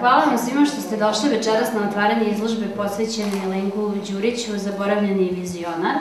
Hvala vam svima što ste došli večeras na otvaranje izložbe posvećene Milenku Đuriću, Zaboravljeni vizionar.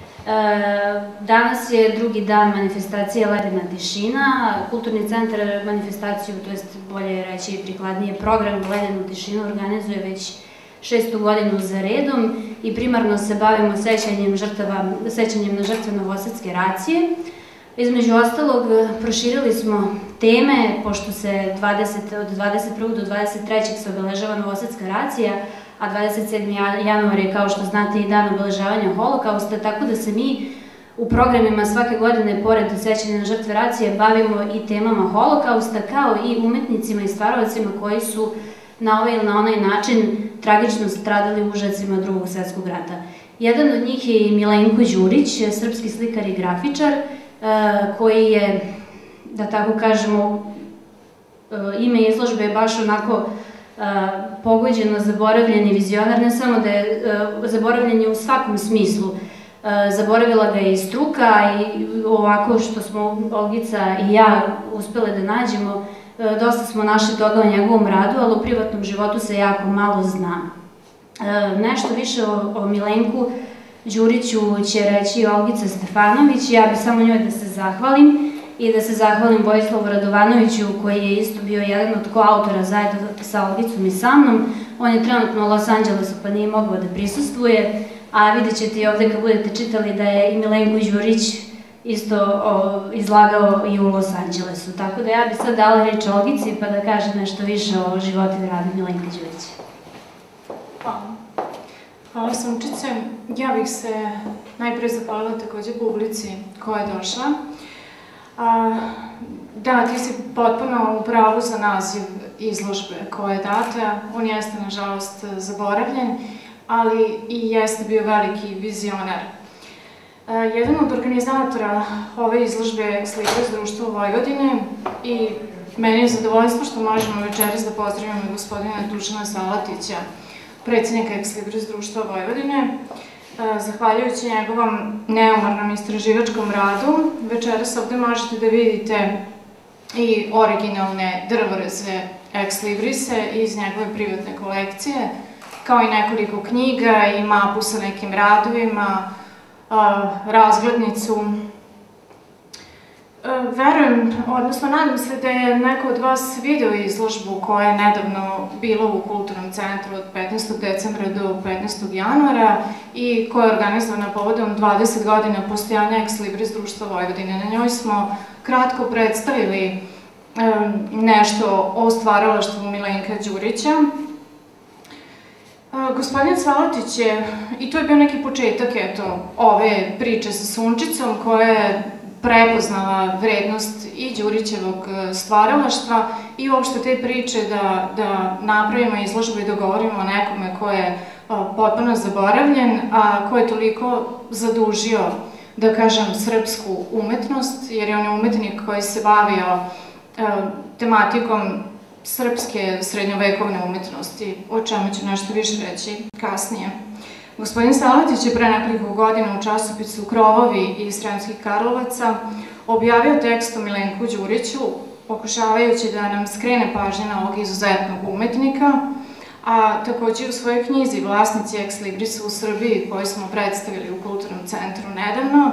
Danas je drugi dan manifestacije Ledena tišina. Kulturni centar manifestaciju, to jest bolje reći i prikladnije program Ledenu tišinu organizuje već 6. godinu za redom i primarno se bavimo sećanjem na žrtve novosadske racije. Između ostalog, proširili smo teme, pošto se od 21. do 23. se obeležava novosadska racija, a 27. januar je, kao što znate, i dan obeležavanja holokausta, tako da se mi u programima svake godine, pored sećanja na žrtve racije, bavimo i temama holokausta, kao i umetnicima i stvarovacima koji su na ovaj ili na onaj način tragično stradali u užasima Drugog svetskog rata. Jedan od njih je i Milenko Đurić, srpski slikar i grafičar, koji je, da tako kažemo, ime izložbe je baš onako pogođeno zaboravljeni vizionar, ne samo da je zaboravljen je u svakom smislu. Zaboravila ga je i struka i ovako što smo Olgica i ja uspele da nađemo, dosta smo našli toga o njegovom radu, ali u privatnom životu se jako malo zna. Nešto više o Milenku Đuriću će reći Olgica Stefanović, ja bih samo njoj da se zahvalim i da se zahvalim Vojislavu Radovanoviću koji je isto bio jedan od koautora zajedno sa Olgicom i sa mnom. On je trenutno u Los Angelesu pa nije mogao da prisustvuje, a vidjet ćete i ovde kad budete čitali da je i Milenko Đurić isto izlagao i u Los Angelesu. Tako da ja bih sad dala reč Olgici pa da kaže nešto više o životu i radu Milenka Đurića. Hvala. Hvala Sunčice. Ja bih se najpre zahvalila takođe publici koja je došla. Da, ti si potpuno u pravu za naziv izložbe koja je data. On jeste, nažalost, zaboravljen, ali i jeste bio veliki vizionar. Jedan od organizatora ove izložbe je Ex Libris Društvo Vojvodine i meni je zadovoljstvo što možemo večeras da pozdravimo gospodina Dušana Salatića, predsjednika Ex Libris Društva Vojvodine. Zahvaljujući njegovom neumornom istraživačkom radu, večeras ovde možete da vidite i originalne drvoreze Ex Librise iz njegove privatne kolekcije, kao i nekoliko knjiga i mapu sa nekim radovima, razglednicu. Verujem, odnosno nadam se da je neko od vas video izložbu koja je nedavno bila u Kulturnom centru od 15. decembra do 15. januara i koja je organizovana povodom 20 godina postojanja Ex Libris Društva Vojvodine. Na njoj smo kratko predstavili nešto o stvaralaštvu Milenka Đurića. Gospodin Salatić je, i to je bio neki početak ove priče sa Sunčicom, koja je prepoznala vrednost i Đurićevog stvaralaštva i uopšte te priče da napravimo izložbu i da govorimo o nekome ko je potpuno zaboravljen, a ko je toliko zadužio, da kažem, srpsku umetnost, jer je on je umetnik koji se bavio tematikom srpske srednjovekovne umetnosti, o čemu ću nešto više reći kasnije. Gospodin Salatić je pre nekoliko godina u časopisu Krovovi iz Sremskih Karlovaca objavio tekst o Milenku Đuriću, pokušavajući da nam skrene pažnje na ovog izuzetnog umetnika, a takođe u svojoj knjizi Vlasnici Ex Librisa u Srbiji, koju smo predstavili u Kulturnom centru nedavno,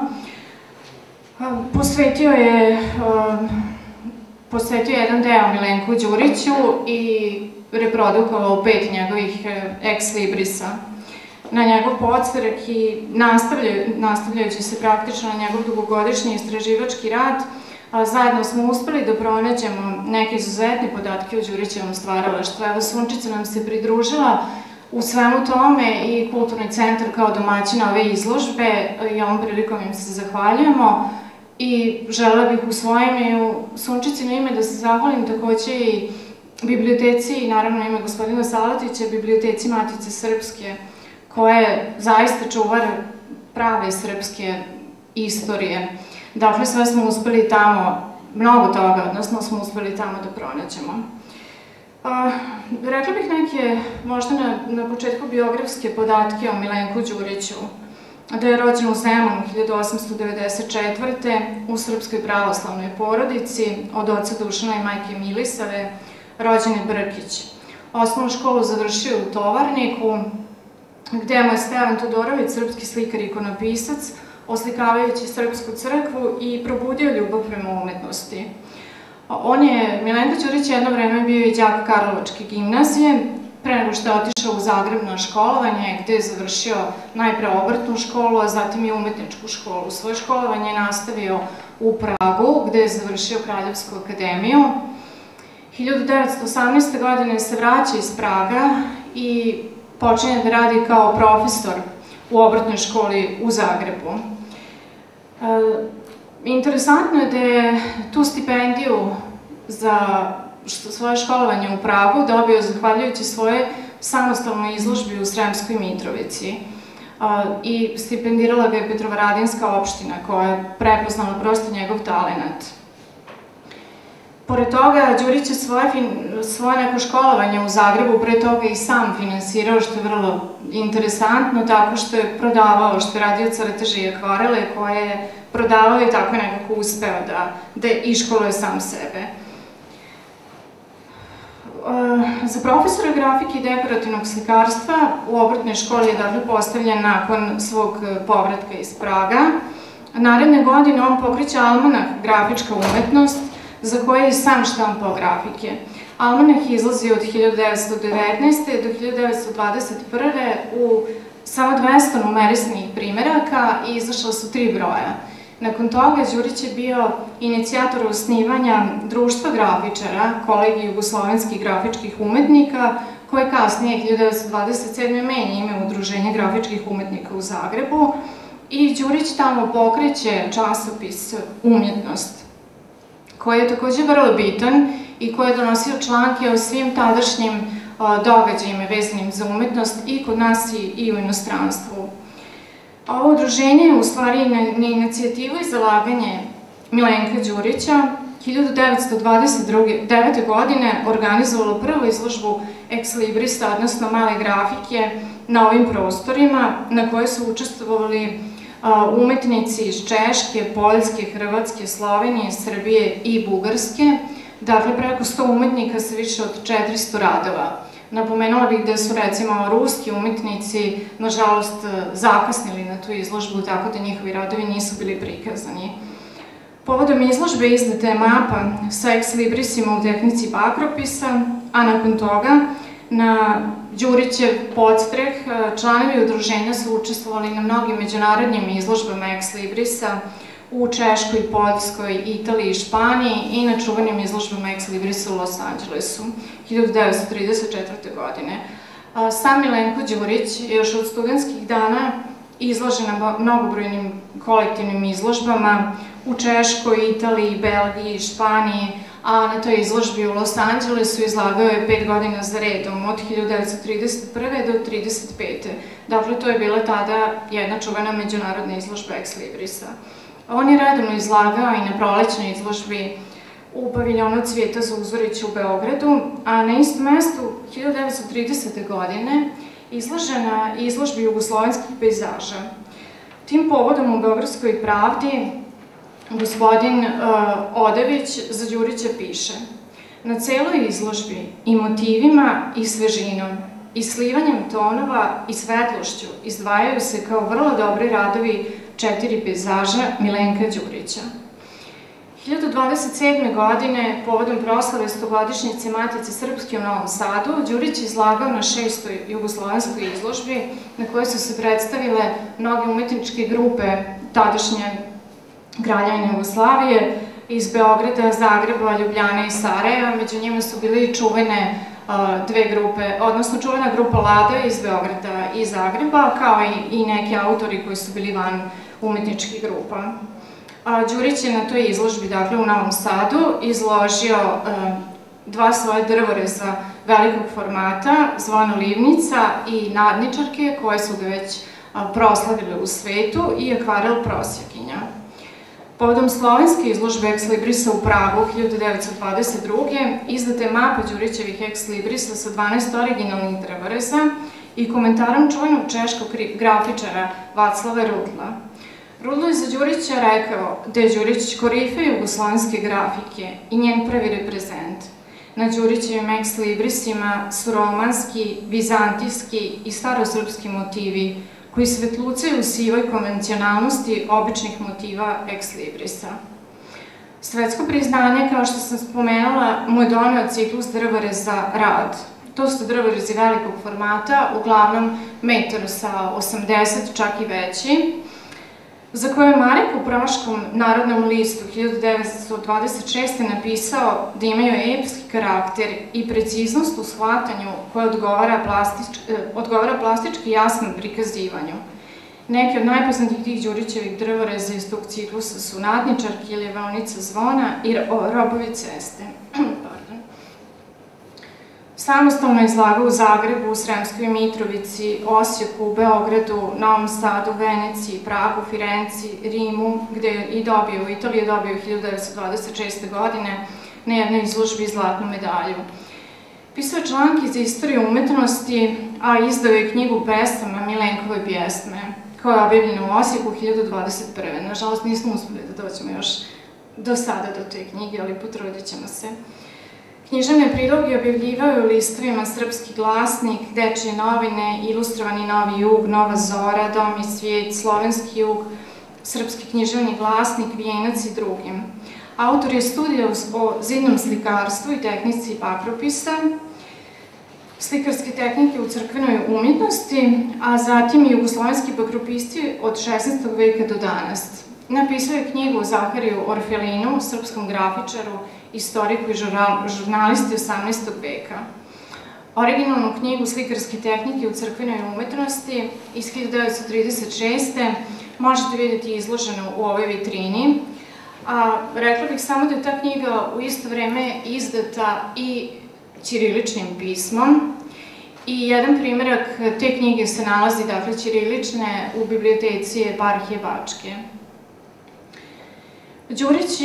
posvetio jedan deo Milenku Đuriću i reprodukovao 5 njegovih Ex Librisa na njegov podsverak i nastavljajući se praktično na njegov dugogodišnji istraživački rad, zajedno smo uspeli da pronađemo neke izuzetne podatke o Đurićevom stvaralaštvu. Evo, Sunčica nam se pridružila u svemu tome i Kulturni centar kao domaćina ove izložbe i ovom prilikom im se zahvaljujemo i želela bih u svojim i u Sunčicino ime da se zahvalim takođe i biblioteci i naravno ime gospodina Salatića, biblioteci Matice Srpske, koja je zaista čuvar prave srpske istorije. Dakle, sve smo uspeli tamo, mnogo toga, odnosno smo uspeli tamo da pronađemo. Rekla bih neke, možda na početku biografske podatke o Milenku Đuriću. Da je rođen u Zemunu 1894. u srpskoj pravoslavnoj porodici od oca Dušana i majke Milisave, rođen je Brkić. Osnovnu školu završio u Tovarniku, gde mu je Stevan Todorović, srpski slikar i ikonopisac, oslikavajući Srpsku crkvu i probudio ljubav prema umetnosti. Milenko Đurić jedno vreme bio i đak Karlovačke gimnazije, pre nego što je otišao u Zagreb na školovanje, gde je završio najpre obrtnu školu, a zatim i umetničku školu. Svoje školovanje je nastavio u Pragu, gde je završio Kraljevsku akademiju. 1918. godine se vraća iz Praga i počinje da radi kao profesor u obrtnoj školi u Zagrebu. Interesantno je da je tu stipendiju za svoje školovanje u Pragu dobio zahvaljujući svoje samostalnoj izložbi u Sremskoj Mitrovici i stipendirala ga je Petrovaradinska opština koja je prepoznala prosto njegov talenat. Pored toga, Đurić je svoje neko školovanje u Zagrebu pre toga i sam finansirao, što je vrlo interesantno, tako što je prodavao, što je radio crteže i akvarele koje je prodavao i tako je nekako uspeo da iškoluje sam sebe. Za profesora grafike i dekorativnog slikarstva u obrtnoj školi je dakle postavljen nakon svog povratka iz Praga. Naredne godine on pokreće almanah Grafička umetnost, za koje je sam štampao grafike. Almanah izlazi od 1919. do 1921. u samo 200 numerisnih primeraka i izašla su 3 broja. Nakon toga, Đurić je bio inicijator osnivanja Društva grafičara, Kolegije jugoslovenskih grafičkih umetnika, koje kasnije 1927. menja ime Udruženja grafičkih umetnika u Zagrebu i Đurić tamo pokreće časopis Umjetnost, koji je takođe vrlo bitan i koji je donosio članke o svim tadašnjim događajima vezanim za umetnost i kod nas i u inostranstvu. Ovo udruženje je u stvari na inicijativu i zalaganje Milenka Đurića 1929. godine organizovalo prvu izložbu Ex Librisa, odnosno male grafike, na ovim prostorima na kojoj su učestvovali umetnici iz Češke, Poljske, Hrvatske, Slovenije, Srbije i Bugarske. Dakle, preko 100 umetnika sa više od 400 radova. Napomenula bih da su recimo ruski umetnici nažalost zakasnili na tu izložbu, tako da njihovi radovi nisu bili prikazani. Povodom izložbe izdata je mapa sa ex librisima u tehnici bakropisa, a nakon toga na Đurićev podstreh članovi udruženja su učestvovali na mnogim međunarodnim izložbama ex librisa u Češkoj, Poljskoj, Italiji i Španiji i na čuvanim izložbama ex librisa u Los Angelesu 1934. godine. Sam Milenko Đurić je još od studentskih dana izložen na mnogobrojnim kolektivnim izložbama u Češkoj, Italiji, Belgiji, Španiji, a na toj izložbi u Los Angelesu izlagao je 5 godina za redom, od 1931. do 1935. Dakle, to je bila tada jedna čuvena međunarodna izložba ex librisa. On je redovno izlagao i na prolećnoj izložbi u paviljonu Cvijeta Zuzorića u Beogradu, a na istom mestu 1930. godine izložena izložbi jugoslovenskih pejzaža. Tim povodom u Beogradskoj pravdi gospodin Odević za Đurića piše: na celoj izložbi i motivima i svežinom, i slivanjem tonova i svetlošću izdvajaju se kao vrlo dobri radovi 4 pejzaža Milenka Đurića. 1927. godine, povodom proslave 100-godišnjice Matice Srpske u Novom Sadu, Đurić je izlagao na 6. jugoslovenskoj izložbi na kojoj su se predstavile mnoge umetničke grupe tadašnje Kraljevine Jugoslavije iz Beograda, Zagreba, Ljubljane i Sarajeva. Među njima su bile i čuvene dve grupe, odnosno čuvena grupa Lada iz Beograda i Zagreba, kao i neki autori koji su bili van umetničkih grupa. Đurić je na toj izložbi, dakle u Novom Sadu, izložio 2 svoje drvoreza velikog formata, Zvona Livnica i Nadničarke, koje su ga već proslavile u svetu, i akvarel Prosjakinja. Povodom slovenske izložbe ex librisa u Pragu 1922. izdata je mapa Đurićevih ex librisa sa 12 originalnih drvoreza i komentarom čuvenog češkog grafičara Vaclava Rudla. Rudlo je za Đurića rekao da je Đurić korifej jugoslovenske grafike i njen prvi reprezent. na Đurićevim ex-librisima su romanski, vizantijski i starosrpski motivi koji svetlucaju u sivoj konvencionalnosti običnih motiva ex-librisa. Svetsko priznanje, kao što sam spomenula, mu je doneo ciklus drvoreza Rad. To su drvorezi velikog formata, uglavnom metar sa 80, čak i veći, za koje je Marek u Praškom narodnom listu 1926. napisao da imaju epski karakter i preciznost u shvatanju koja odgovara plastički jasnom prikazivanju. Neki od najpoznatijih tih Đurićevih drvoreza iz tog ciklusa su Nadničarke ili Valnica zvona i Robovi ceste. Samostalno izlagao u Zagrebu, u Sremskoj Mitrovici, Osijeku, Beogradu, Novom Sadu, Veneciji, Pragu, Firenci, Rimu, gde je i dobio, u Italiji je dobio 1926. godine na jednoj izložbi zlatnu medalju. Pisao je članke za istoriju umetnosti, a izdao je knjigu pesama Milenkove pjesme, koja je objavljena u Osijeku 1021. Nažalost, nismo uspeli da dođemo još do sada do te knjige, ali potrudit ćemo se. Književne priloge objavljivaju u listovima Srpski glasnik, Dečije novine, Ilustrovani Novi jug, Nova zora, Dom i svijet, Slovenski jug, Srpski književni glasnik, Vijenac i drugim. Autor je studija o zidnom slikarstvu i tehnici bakropisa, slikarske tehnike u crkvenoj umjetnosti, a zatim i jugoslovenski bakropisti od 16. veka do danas. Napisao je knjigu o Zahariju Orfelinu, srpskom grafičaru, istoriku i žurnalisti 18. veka. Originalnu knjigu slikarske tehnike u crkvenoj umetnosti iz 1936. možete vidjeti izloženu u ovoj vitrini. Rekla bih samo da je ta knjiga u isto vreme izdata i ćiriličnim pismom. I jedan primjerak te knjige se nalazi, dakle, ćirilične u biblioteci Eparhije Bačke. Đurić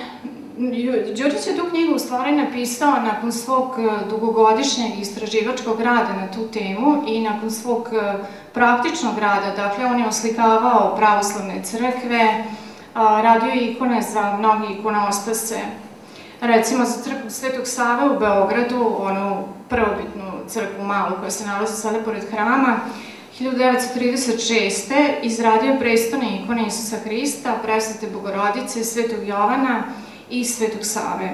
je tu knjigu u stvari napisao nakon svog dugogodišnjeg istraživačkog rada na tu temu i nakon svog praktičnog rada. Dakle, on je oslikavao pravoslavne crkve, radio je ikone za mnogi ikonostase. Recimo za crkvu Svetog Save u Beogradu, onu prvobitnu crkvu malu koja se nalazi sada pored hrama, 1936. izradio prestone ikone Isusa Hrista, Presvete Bogorodice, Svetog Jovana i Svetog Save.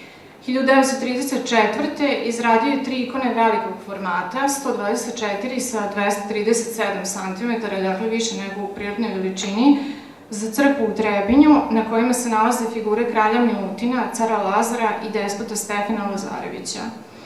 1934. izradio je 3 ikone velikog formata, 124 sa 237 cm, dakle više nego u prirodnoj veličini, za crkvu u Trebinju, na kojima se nalaze figure kralja Milutina, cara Lazara i despota Stefana Lazarevića.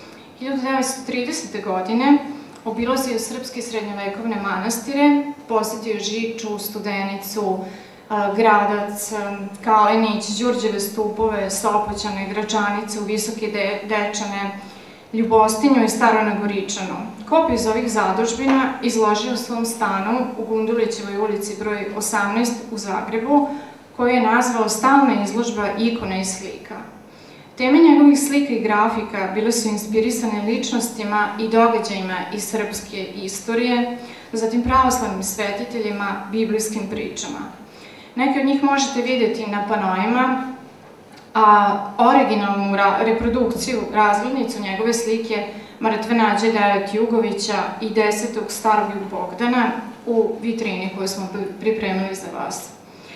1930. godine obilazio srpske srednjovekovne manastire, posetio Žiču, Studenicu, Gradac, Kalenić, Đurđeve stupove, Sopoćane, Gračanicu, Visoke Dečane, Ljubostinju i Staronagoričanu. Kopiju iz ovih zadužbina izložio u svom stanu u Gundulićevoj ulici broj 18 u Zagrebu, koju je nazvao Stalna izložba ikona i slika. Teme njegovih slika i grafika bile su inspirisane ličnostima i događajima iz srpske istorije, zatim pravoslavnim svetiteljima, biblijskim pričama. Neke od njih možete vidjeti na panoima, a originalnu reprodukciju, razglednicu njegove slike Mrtve Nađe Devet Jugovića i 10. Starog Bogdana u vitrini koju smo pripremili za vas.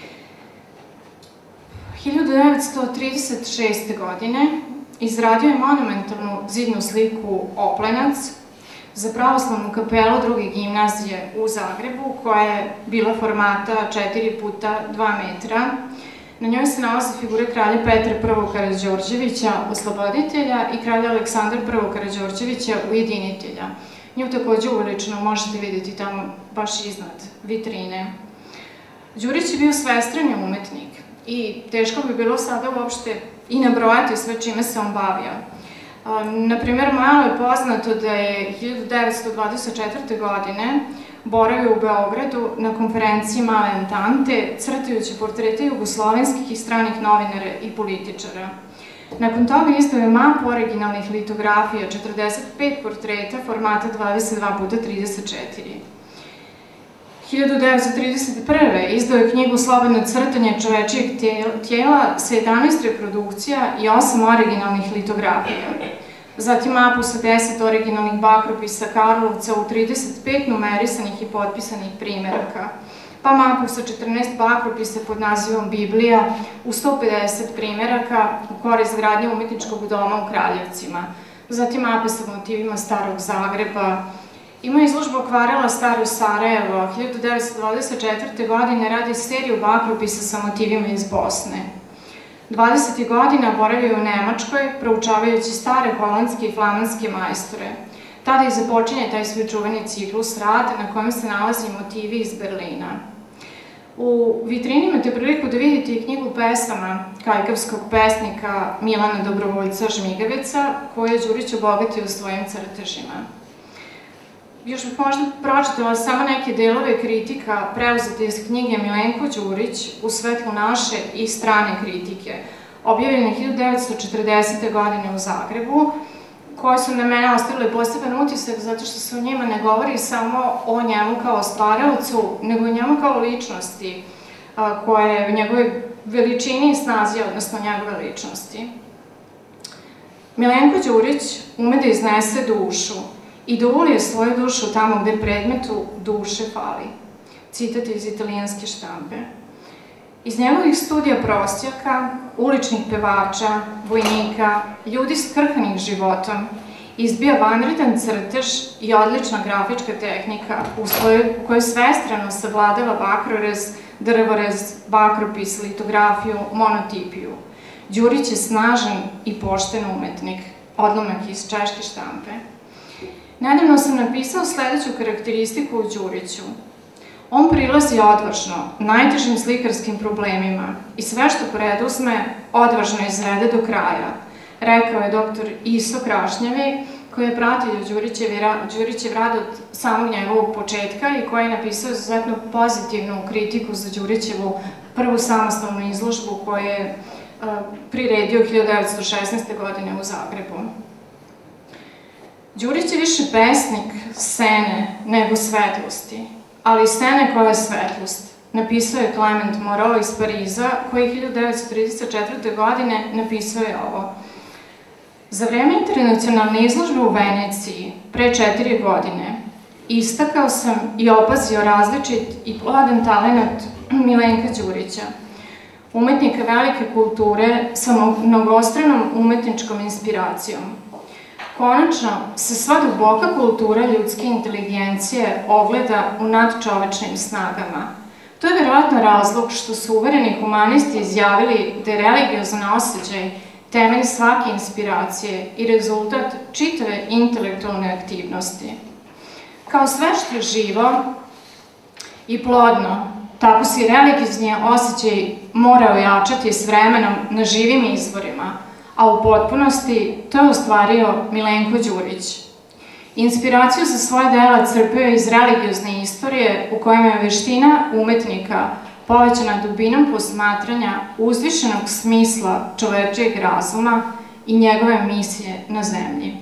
1936. godine izradio je monumentalnu zidnu sliku Oplenac za pravoslavnu kapelu druge gimnazije u Zagrebu, koja je bila formata 4 puta 2 metra. Na njoj se nalaze figure kralja Petra I. Karađorđevića, osloboditelja, i kralja Aleksandra I. Karađorđevića, ujedinitelja. Nju takođe uveličeno možete vidjeti tamo baš iznad vitrine. Đurić je bio svestrani umetnik i teško bi bilo sada uopšte i nabrojati sve čime se on bavio. Naprimer, malo je poznato da je 1924. godine boravio u Beogradu na konferenciji Male Antante, crtajući portrete jugoslovenskih i stranih novinara i političara. Nakon toga izdao je mapu originalnih litografija, 45 portreta formata 22 puta 34. 1931. izdao je knjigu Slobodno crtanje čovečijeg tijela sa 11 reprodukcija i 8 originalnih litografija. zatim mapu sa 10 originalnih bakropisa Karlovca u 35 numerisanih i potpisanih primeraka, pa mapu sa 14 bakropisa pod nazivom Biblija u 150 primeraka u korist gradnje umetničkog doma u Kraljevcima, zatim mape sa motivima Starog Zagreba. Ima izložbu akvarela Staro Sarajevo, 1924. godine radi seriju bakropisa sa motivima iz Bosne. 20. godina boravio u Nemačkoj, proučavajući stare holandske i flamanske majstore. Tada i započinje taj svoj čuveni ciklus rad na kojem se nalazi motivi iz Berlina. U vitrini imate priliku da vidite i knjigu pesama kajkavskog pesnika Milana Dobrovoljca Žmigaveca, koju je Đurić obogatio svojim crtežima. Još bih možda pročitala samo neke delove kritika preuzete iz knjige Milenko Đurić u svetlu naše i strane kritike, objavljene 1940. godine u Zagrebu, koje su na mene ostavile poseban utisak zato što se o njima ne govori samo o njemu kao stvaraocu, nego o njemu kao ličnosti, koja je u njegovoj veličini i snazi, odnosno njegove ličnosti. Milenko Đurić ume da iznese dušu i da ulije svoju dušu tamo gde predmetu duše fali. Citat iz italijanske štampe. Iz njegovih studija prostjaka, uličnih pevača, vojnika, ljudi skrhanih životom, izbija vanredan crtež i odlična grafička tehnika u kojoj svestrano savladava bakrorez, drvorez, bakropis, litografiju, monotipiju. Đurić je snažan i pošten umetnik, odlomak iz češke štampe. Nedavno sam napisao sledeću karakteristiku u Đuriću. On prilazi odvažno, najtežim slikarskim problemima i sve što preduzme, odvažno izvede do kraja, rekao je dr. Iso Krašnjevi, koji je pratio Đurićev rad od samog njegovog početka i koji je napisao izuzetno pozitivnu kritiku za Đurićevu prvu samostalnu izložbu koju je priredio 1916. godine u Zagrebu. Đurić je više pesnik scene nego svetlosti, ali scene koja je svetlost. Napisao je Clement Moreau iz Pariza, koji 1934. godine napisao je ovo. Za vreme internacionalne izložbe u Veneciji, pre 4 godine, istakao sam i opazio različit i plodan talenat Milenka Đurića, umetnika velike kulture sa mnogostranom umetničkom inspiracijom. Konačno, se sva duboka kultura ljudske inteligencije ogleda u nadčovečnim snagama. To je verovatno razlog što su uvereni humanisti izjavili da je religiozan osjećaj temelj svake inspiracije i rezultat čitave intelektualne aktivnosti. Kao sve što je živo i plodno, tako se i religiozni osjećaj mora ojačati s vremenom na živim izvorima, a u potpunosti to je ostvario Milenko Đurić. Inspiraciju za svoje dela crpio iz religiozne istorije u kojima je veština umetnika povećana dubinom posmatranja uzvišenog smisla čovečijeg razuma i njegove misije na zemlji.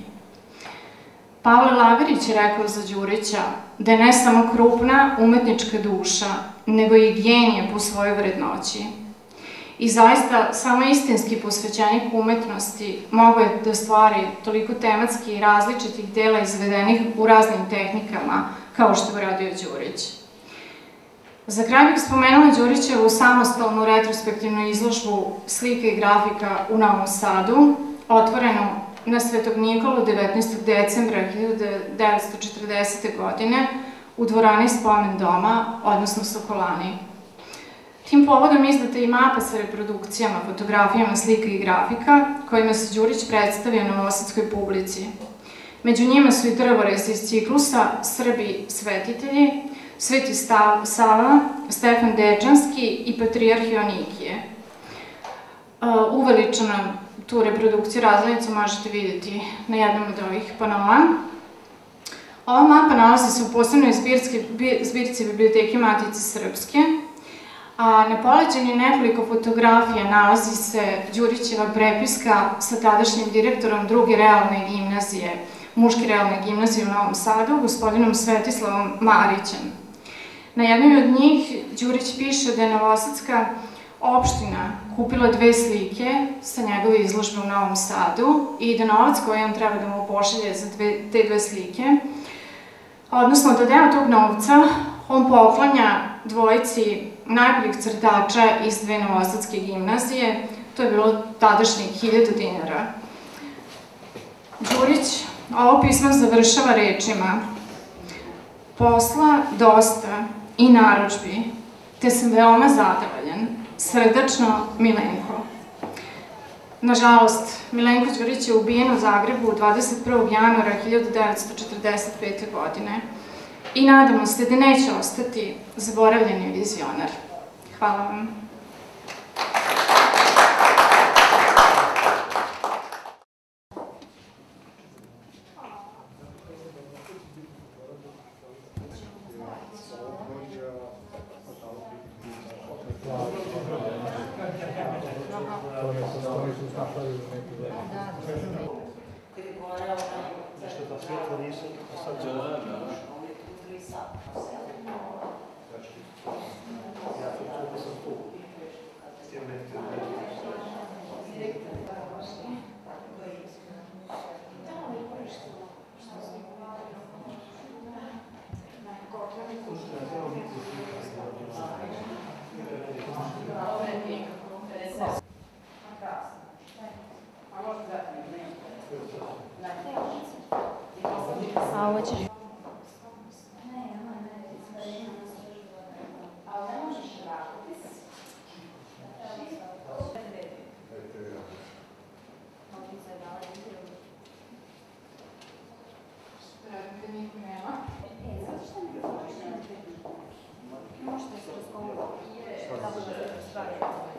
Pavle Lagarić je rekao za Đurića da je ne samo krupna umetnička duša, nego i genije po svojoj vrednoći. I zaista, samo istinski posvećenik umetnosti mogo je da stvari toliko tematski i različitih dela izvedenih u raznim tehnikama, kao što je uradio Đurić. Za kraj bih spomenula Đurićevu samostalnu retrospektivnu izložbu slika i grafika u Novom Sadu, otvorenu na Svetog Nikolu 19. decembra 1940. godine u dvorani Spomen doma, odnosno Sokolani. Tim povodom izdata je i mapa sa reprodukcijama, fotografijama slika i grafika, kojima se Đurić predstavio novosadskoj publici. Među njima su i drvorezi iz ciklusa Srbi svetitelji, Sveti Sava, Stefan Dečanski i Patrijarh Joanikije. Uveličanu tu reprodukciju razglednicu možete vidjeti na jednom od ovih panoa. Ova mapa nalazi se u posebnoj zbirci Biblioteke Matice Srpske, a na poleđini nekoliko fotografija nalazi se Đurićeva prepiska sa tadašnjim direktorom druge realne gimnazije, muške realne gimnazije u Novom Sadu, gospodinom Svetislavom Marićem. Na jednoj od njih Đurić piše da je Novosadska opština kupila 2 slike sa njegove izložbe u Novom Sadu i da novac koji on treba da mu pošalje za te 2 slike, odnosno da deo tog novca on poklanja dvojici najboljih crtača iz 2 novosadske gimnazije. To je bilo tadašnjih 1000 dinara. Đurić ovo pismo završava rečima: posla dosta i narudžbi, te sam veoma zadovoljan. Srdačno, Milenko. Nažalost, Milenko Đurić je ubijen u Zagrebu 21. januara 1945. godine i nadamo se da neće ostati zaboravljeni vizionar. Hvala vam. A ovo ćeš... Možete se razgovoriti.